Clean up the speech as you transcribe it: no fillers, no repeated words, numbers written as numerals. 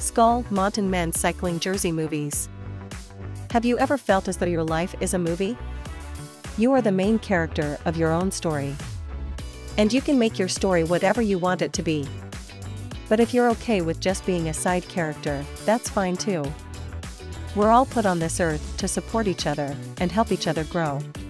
Skull, Monton men's cycling jersey movies. Have you ever felt as though your life is a movie? You are the main character of your own story. And you can make your story whatever you want it to be. But if you're okay with just being a side character, that's fine too. We're all put on this earth to support each other and help each other grow.